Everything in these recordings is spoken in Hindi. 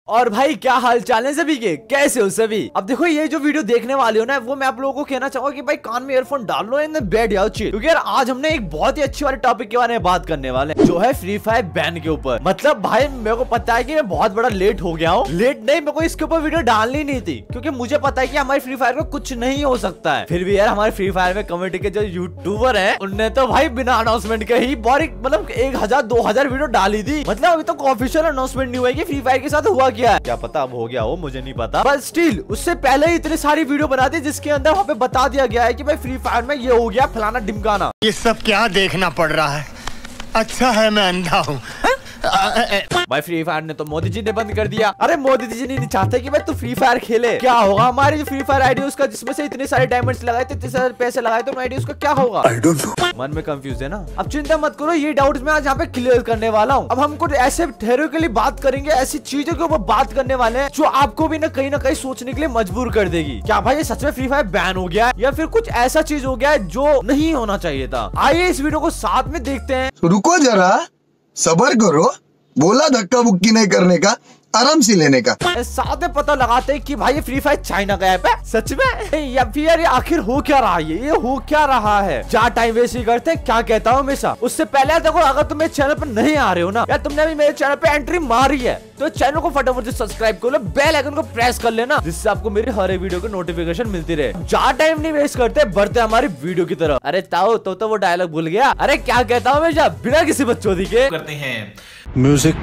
और भाई क्या हाल चाल है सभी के, कैसे हो सभी। अब देखो ये जो वीडियो देखने वाले हो ना, वो मैं आप लोगों को कहना चाहूंगा कि भाई कान में ईयरफोन डाल लो एंड बैठ जाओ चिल, क्योंकि यार आज हमने एक बहुत ही अच्छी वाले टॉपिक के बारे में बात करने वाले हैं, जो है फ्री फायर बैन के ऊपर। मतलब भाई मेरे को पता है कि मैं बहुत बड़ा लेट हो गया हूँ। लेट नहीं, मेरे को इसके ऊपर वीडियो डालनी नहीं थी, क्योंकि मुझे पता है कि हमारी फ्री फायर को कुछ नहीं हो सकता है। फिर भी यार हमारे फ्री फायर में कम्युनिटी के जो यूट्यूबर है, उनने तो भाई बिना अनाउंसमेंट के ही मतलब 1000-2000 वीडियो डाली थी। मतलब अभी तक ऑफिशियल अनाउंसमेंट नहीं हुआ कि फ्री फायर के साथ हुआ क्या है। क्या पता अब हो गया हो, मुझे नहीं पता, बट स्टिल उससे पहले ही इतनी सारी वीडियो बना दी जिसके अंदर वहाँ पे बता दिया गया है कि भाई फ्री फायर में ये हो गया फलाना ढिमकाना। ये सब क्या देखना पड़ रहा है? अच्छा है मैं अंधा हूँ। भाई फ्री फायर ने तो मोदी जी ने बंद कर दिया। अरे मोदी जी नहीं चाहते कि भाई तू फ्री फायर खेले, क्या होगा हमारी जो फ्री फायर आईडी उसका, जिसमें से इतने सारे डायमंड्स लगाए थे, इतने सारे पैसे लगाए थे, आईडी उसका क्या होगा? I don't know। मन में कंफ्यूज है ना। अब चिंता मत करो, ये डाउट्स मैं आज यहाँ पे क्लियर करने वाला हूँ। अब हम कुछ ऐसे थ्योरेटिकली बात करेंगे, ऐसी चीजों के ऊपर बात करने वाले हैं जो आपको भी ना कहीं सोचने के लिए मजबूर कर देगी। क्या भाई ये सच में फ्री फायर बैन हो गया या फिर कुछ ऐसा चीज हो गया है जो नहीं होना चाहिए था? आइए इस वीडियो को साथ में देखते हैं। रुको जरा, सबर करो, बोला धक्का बुक्की नहीं करने का, आराम से लेने का। साथ में पता लगाते हैं कि भाई ये फ्री फायर चाइना का ऐप है सच में, या फिर ये आखिर हो क्या रहा है, ये हो क्या रहा है। क्या टाइम वेस्ट ही करते हैं, क्या कहता हूँ हमेशा। उससे पहले देखो, अगर तुम मेरे चैनल पर नहीं आ रहे हो ना, या तुमने भी मेरे चैनल पे एंट्री मारी है, तो चैनल को फटाफट से सब्सक्राइब कर लो, बेल आइकन को प्रेस कर लेना, जिससे आपको मेरी हर एक वीडियो की नोटिफिकेशन मिलती रहे। ज्यादा टाइम नहीं वेस्ट करते, बढ़ते हमारी वीडियो की तरफ। अरे ताऊ तो वो डायलॉग भूल गया। अरे क्या कहता हूँ हमेशा, बिना किसी बच्चोदी के करते हैं म्यूजिक।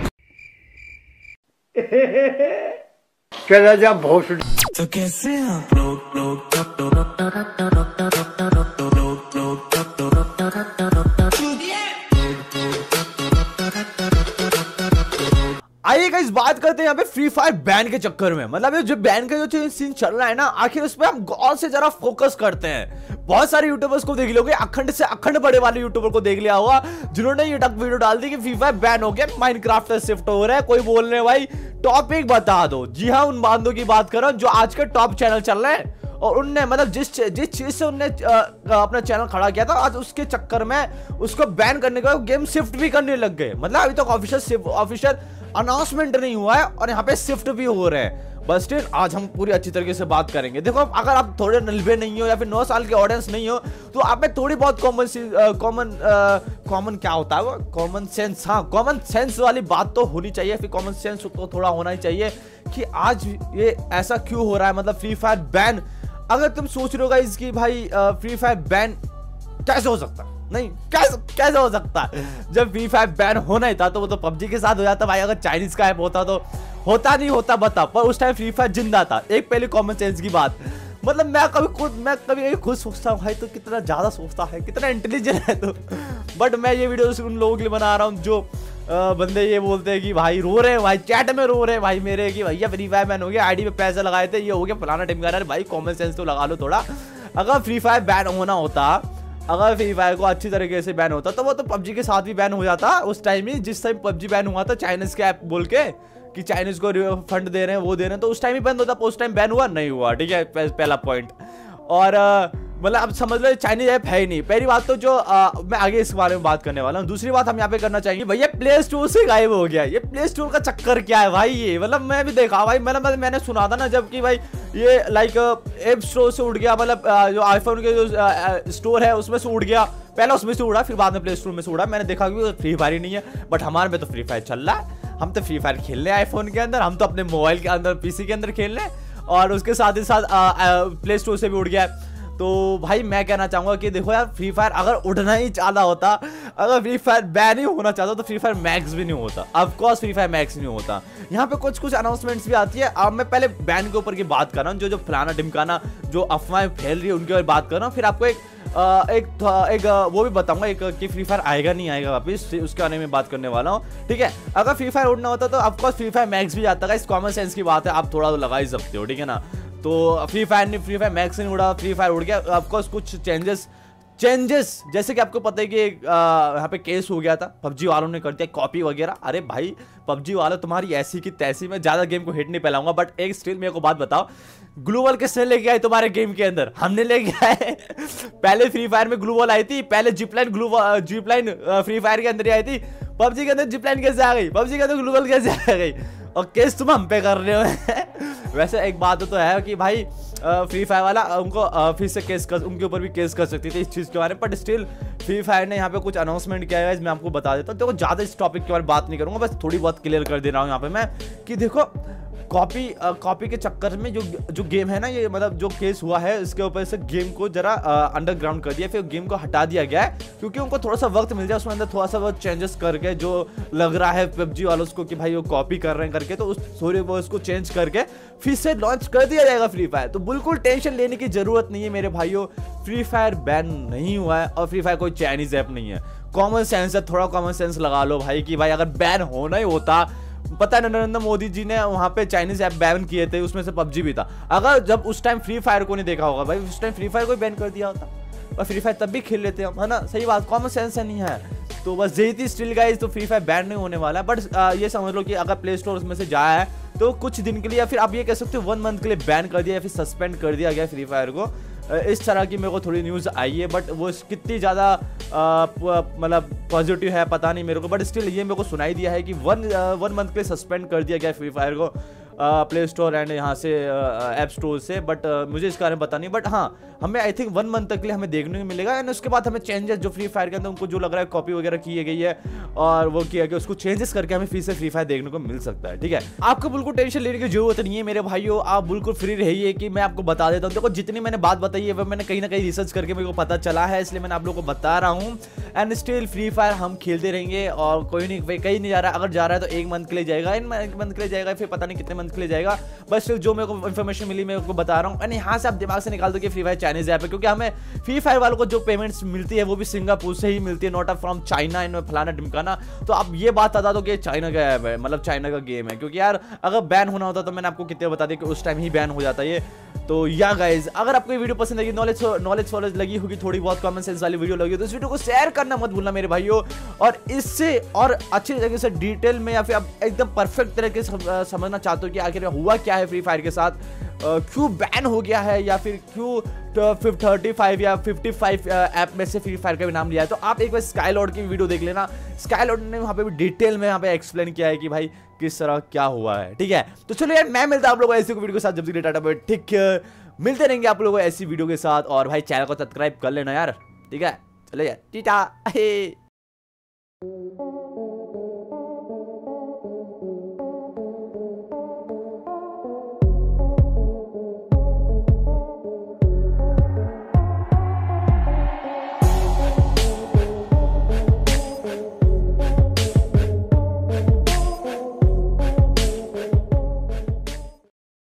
चला जा भोस। तो कैसे आप लोग आइए गाइस बात करते हैं यहाँ पे फ्री फायर बैन के चक्कर में। मतलब ये जो बैन का जो सीन चल रहा है ना, आखिर उस पर हम गौर से जरा फोकस करते हैं। बहुत सारे यूट्यूबर्स को देख लोगे, अखंड से अखंड बड़े वाले यूट्यूबर को देख लिया होगा, जिन्होंने ये वीडियो डाल दी कि फ्री फायर बैन हो गया, माइनक्राफ्ट से शिफ्ट हो रहा है। कोई बोल रहे भाई टॉपिक बता दो। जी हाँ, उन बांधों की बात कर रहा हूँ जो आज के टॉप चैनल चल रहे हैं, और उनने मतलब जिस चीज से उनने अपना चैनल खड़ा किया था, आज उसके चक्कर में उसको बैन करने के बाद गेम शिफ्ट भी करने लग गए। मतलब अभी तक ऑफिशियल अनाउंसमेंट नहीं हुआ है और यहाँ पे शिफ्ट भी हो रहे हैं। बस स्टिल आज हम पूरी अच्छी तरीके से बात करेंगे। देखो, अगर आप थोड़े नलबे नहीं हो या फिर 9 साल के ऑडियंस नहीं हो, तो आप में थोड़ी बहुत कॉमन क्या होता है वो, कॉमन सेंस। हाँ, कॉमन सेंस वाली बात तो होनी चाहिए, फिर कॉमन सेंस तो थोड़ा होना ही चाहिए कि आज ये ऐसा क्यों हो रहा है। मतलब फ्री फायर बैन, अगर तुम सोच रहे हो गाइस कि भाई फ्री फायर बैन कैसे हो सकता है, नहीं कैसे हो सकता है। जब फ्री फायर बैन होना ही था तो वो तो पबजी के साथ हो जाता भाई। अगर चाइनीज का ऐप होता तो होता नहीं होता बता, पर उस टाइम फ्री फायर जिंदा था। एक पहले कॉमन सेंस की बात, मतलब मैं कभी खुद सोचता हूँ भाई तो कितना ज्यादा सोचता है, कितना इंटेलिजेंट है तो। बट मैं ये वीडियो उन लोगों के लिए बना रहा हूँ जो बंदे ये बोलते हैं कि भाई रो रहे हैं, भाई चैट में रो रहे हैं भाई मेरे कि भैया फ्री फायर बैन हो गया, आईडी पे पैसे लगाए थे, ये हो गया फलाना ढिमकाना। भाई कॉमन सेंस तो लगा लो थोड़ा। अगर फ्री फायर बैन होना होता, अगर फ्री फायर को अच्छी तरीके से बैन होता तो वो तो पबजी के साथ भी बैन हो जाता उस टाइम ही, जिस टाइम पबजी बैन हुआ था चाइनीज के ऐप बोल के कि चाइनीज को फंड दे रहे हैं, वो दे रहे हैं, तो उस टाइम ही बंद होता। उस टाइम बैन हुआ नहीं हुआ, ठीक है, पहला पॉइंट। और मतलब अब समझ लो चाइनीज ऐप है ही नहीं। पहली बात तो जो मैं आगे इस बारे में बात करने वाला हूँ। दूसरी बात हम यहाँ पे करना चाहेंगे, भैया प्ले स्टोर से गायब हो गया। ये प्ले स्टोर का चक्कर क्या है भाई? ये मतलब मैं भी देखा भाई, मैंने सुना था ना, जबकि भाई ये लाइक ऐप स्टोर से उड़ गया। मतलब जो आईफोन के जो स्टोर है उसमें से उड़ गया, पहले उसमें से उड़ा, फिर बाद में प्ले स्टोर में से उड़ा। मैंने देखा कि फ्री फायर ही नहीं है, बट हमारे में तो फ्री फायर चल रहा है। हम तो फ्री फायर खेल रहे हैं आईफोन के अंदर, हम तो अपने मोबाइल के अंदर पीसी के अंदर खेल रहे हैं, और उसके साथ ही साथ प्ले स्टोर से भी उड़ गया है। तो भाई मैं कहना चाहूंगा कि देखो यार, फ्री फायर अगर उड़ना ही चाहता होता, अगर फ्री फायर बैन ही होना चाहता तो फ्री फायर मैक्स भी नहीं होता। Of course Free Fire Max नहीं होता। यहाँ पे कुछ अनाउंसमेंट्स भी आती है। अब मैं पहले बैन के ऊपर की बात कर रहा हूँ, जो फलाना ढिमकाना जो अफवाहें फैल रही है उनके ऊपर बात कर रहा हूँ। फिर आपको एक वो भी बताऊंगा एक कि फ्री फायर आएगा नहीं आएगा वापिस, उसके बारे में बात करने वाला हूँ, ठीक है। अगर फ्री फायर उड़ना होता तो of course Free Fire Max भी जाता है। इस कॉमन सेंस की बात है, आप थोड़ा तो लगा ही सकते हो, ठीक है ना। तो फ्री फायर मैक्स नहीं उड़ा, फ्री फायर उड़ गया। ऑफ कोर्स कुछ चेंजेस जैसे कि आपको पता है कि यहाँ पे केस हो गया था, पबजी वालों ने कर दिया कॉपी वगैरह। अरे भाई पबजी वालों तुम्हारी ऐसी की तैसी, में ज्यादा गेम को हिट नहीं फैलाऊंगा, बट एक स्टिल मेरे को बात बताओ, ग्लूवॉल किसने लेके आए तुम्हारे गेम के अंदर? हमने लेके आए। पहले फ्री फायर में ग्लूवॉल आई थी, पहले जिपलाइन फ्री फायर के अंदर ही आई थी, पबजी के अंदर जिपलाइन कैसे आ गई, पबजी के अंदर ग्लूवल कैसे आ गई, और केस तुम हम पे कर रहे हो। वैसे एक बात तो है कि भाई फ्री फायर वाला उनको फिर से केस कर, उनके ऊपर भी केस कर सकती थी इस चीज़ के बारे में, बट स्टिल फ्री फायर ने यहाँ पे कुछ अनाउंसमेंट किया है, मैं आपको बता देता हूँ। देखो ज़्यादा इस टॉपिक के बारे में बात नहीं करूँगा, बस थोड़ी बहुत क्लियर कर दे रहा हूँ यहाँ पे मैं कि देखो कॉपी के चक्कर में जो गेम है ना, ये मतलब जो केस हुआ है इसके ऊपर से गेम को जरा अंडरग्राउंड कर दिया, फिर गेम को हटा दिया गया है क्योंकि उनको थोड़ा सा वक्त मिल जाए उसमें अंदर थोड़ा सा वो चेंजेस करके, जो लग रहा है पबजी वालों को कि भाई वो कॉपी कर रहे हैं करके, तो उस थोड़े वो उसको चेंज करके फिर से लॉन्च कर दिया जाएगा फ्री फायर। तो बिल्कुल टेंशन लेने की जरूरत नहीं है मेरे भाइयों, फ्री फायर बैन नहीं हुआ है और फ्री फायर कोई चाइनीज ऐप नहीं है। कॉमन सेंस है, थोड़ा कॉमन सेंस लगा लो भाई कि भाई अगर बैन होना ही होता, पता है नरेंद्र मोदी जी ने वहां पे चाइनीज ऐप बैन किए थे, उसमें से पबजी भी था। अगर जब उस टाइम फ्री फायर को नहीं देखा होगा भाई, उस टाइम फ्री फायर को बैन कर दिया होता और फ्री फायर तब भी खेल लेते हम, है ना, सही बात, कॉमन सेंस है नहीं है। तो बस यही थी स्टिल गाइस, तो फ्री फायर बैन नहीं होने वाला है, बट ये समझ लो कि अगर प्ले स्टोर में से जाया है तो कुछ दिन के लिए, या फिर आप ये कह सकते हो 1 मंथ के लिए बैन कर दिया या फिर सस्पेंड कर दिया गया फ्री फायर को। इस तरह की मेरे को थोड़ी न्यूज़ आई है, बट वो कितनी ज़्यादा मतलब पॉजिटिव है पता नहीं मेरे को, बट स्टिल ये मेरे को सुनाई दिया है कि 1 मंथ के लिए सस्पेंड कर दिया गया फ्री फायर को प्ले स्टोर एंड यहाँ से ऐप स्टोर से, बट मुझे इसके बारे में पता नहीं, बट हाँ हमें आई थिंक 1 मंथ तक के लिए हमें देखने को मिलेगा एंड उसके बाद हमें चेंजेस जो फ्री फायर के अंदर उनको जो लग रहा है कॉपी वगैरह की गई है और वो किया गया, उसको चेंजेस करके हमें फिर से फ्री फायर देखने को मिल सकता है। ठीक है, आपको बिल्कुल टेंशन लेने की जरूरत नहीं है मेरे भाइयों, आप बिल्कुल फ्री रहिए कि मैं आपको बता देता हूँ। देखो जितनी मैंने बात बताई है वो मैंने कहीं ना कहीं रिसर्च करके मेरे को पता चला है, इसलिए मैंने आप लोगों को बता रहा हूँ। एंड स्टिल फ्री फायर हम खेलते रहेंगे और कोई नहीं, कहीं नहीं जा रहा, अगर जा रहा है तो 1 मंथ के लिए जाएगा, 1 मंथ के लिए जाएगा, फिर पता नहीं कितने मंथ के लिए जाएगा, बस जो मेरे को इन्फॉर्मेशन मिली मैं आपको बता रहा हूँ। एंड यहाँ से आप दिमाग से निकाल दो कि फ्री फायर चाइनीज ऐप है, क्योंकि हमें फ्री फायर वालों को जो पेमेंट्स मिलती है वो भी सिंगापुर से ही मिलती है, नॉट फ्रॉम चाइना एंड फलाना ढिमकाना। तो आप ये बात बता दो कि चाइना का ऐप है, मतलब चाइना का गेम है, क्योंकि यार अगर बैन होना होता तो मैंने आपको कितने बता दिया कि उस टाइम ही बैन हो जाता है। तो या गाइज, अगर आपको ये वीडियो पसंद आई, नॉलेज लगी होगी, थोड़ी बहुत कॉमन सेंस वाली वीडियो लगी, तो इस वीडियो को शेयर करना मत भूलना मेरे भाइयों, और इससे और अच्छी तरीके से डिटेल में या फिर आप एकदम परफेक्ट तरीके से समझना चाहते हो कि आखिर हुआ क्या है फ्री फायर के साथ, क्यों बैन हो गया है या फिर क्यों 35 या 55 ऐप में से फ्री फायर का भी नाम लिया है, तो आप एक बार स्काईलॉर्ड की वीडियो देख लेना। स्काईलॉर्ड ने वहाँ पे भी डिटेल में यहाँ पे एक्सप्लेन किया है कि भाई किस तरह क्या हुआ है। ठीक है, तो चलो यार, मैं मिलता हूँ आप लोगों को ऐसी वीडियो के साथ जब तक टाटा बाय, ठीक मिलते रहेंगे आप लोगों को ऐसी वीडियो के साथ, और भाई चैनल को सब्सक्राइब कर लेना यार। ठीक है, चलो यार, टाटा।